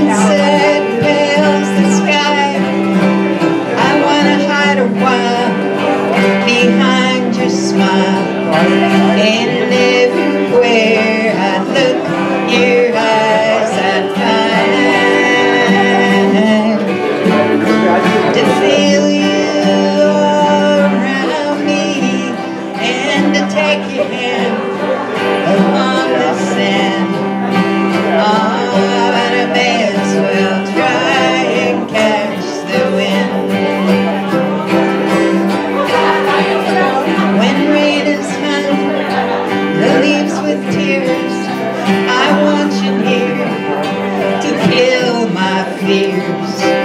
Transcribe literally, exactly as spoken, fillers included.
sunset veils the sky. I wanna hide a while behind your smile, and everywhere I look, your eyes I find. To feel you around me and to take your hand upon the sand. Oh, but I may as well try and catch the wind. When rain is found, the leaves with tears, I want you near to kill my fears.